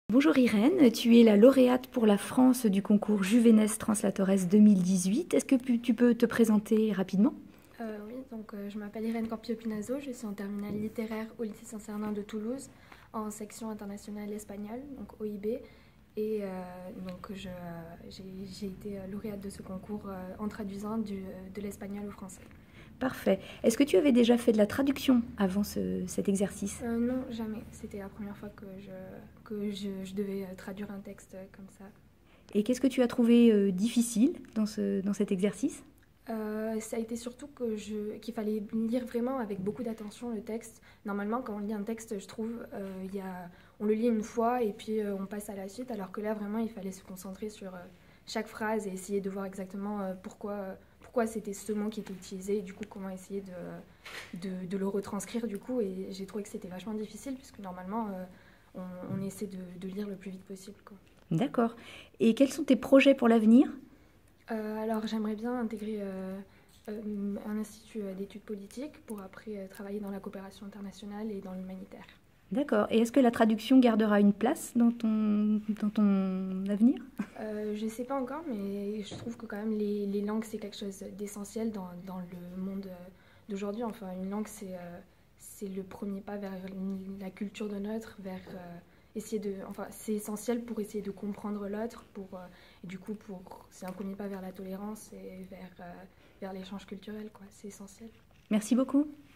Bonjour Irène, tu es la lauréate pour la France du concours Juvenes Translatores 2018. Est-ce que tu peux te présenter rapidement? Oui, donc je m'appelle Irène Corpio-Pinazo, je suis en terminale littéraire au lycée Saint-Cernin de Toulouse, en section internationale espagnole, donc OIB. Et donc j'ai été lauréate de ce concours en traduisant de l'espagnol au français. Parfait. Est-ce que tu avais déjà fait de la traduction avant cet exercice? Non, jamais. C'était la première fois que je devais traduire un texte comme ça. Et qu'est-ce que tu as trouvé difficile dans cet exercice? Ça a été surtout qu'il fallait lire vraiment avec beaucoup d'attention le texte. Normalement, quand on lit un texte, je trouve, on le lit une fois et puis on passe à la suite, alors que là, vraiment, il fallait se concentrer sur chaque phrase et essayer de voir exactement pourquoi c'était ce mot qui était utilisé et du coup, comment essayer de le retranscrire du coup. Et j'ai trouvé que c'était vachement difficile puisque normalement, on essaie de lire le plus vite possible, quoi. D'accord. Et quels sont tes projets pour l'avenir? Alors j'aimerais bien intégrer un institut d'études politiques pour après travailler dans la coopération internationale et dans l'humanitaire. D'accord. Et est-ce que la traduction gardera une place dans ton avenir? Je ne sais pas encore, mais je trouve que quand même les langues c'est quelque chose d'essentiel dans le monde d'aujourd'hui. Enfin, une langue c'est le premier pas vers la culture de l'autre, vers enfin c'est essentiel pour essayer de comprendre l'autre, et du coup c'est un premier pas vers la tolérance et vers l'échange culturel, quoi. C'est essentiel. Merci beaucoup.